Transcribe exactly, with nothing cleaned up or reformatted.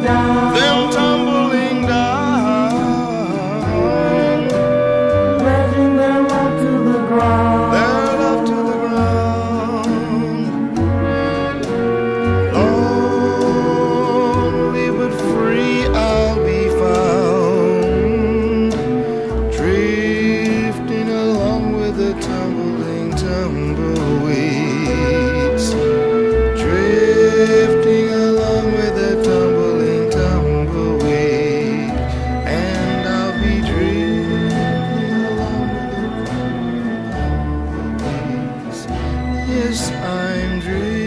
down, them tumbling down, pledging their love to the ground, their love to the ground. Lonely but free I'll be found, drifting along with the tumbling tumbleweeds, drifting along with the tumbling tumbleweed, and I'll be drifting along with the tumbleweeds. Yes, I'm drifting.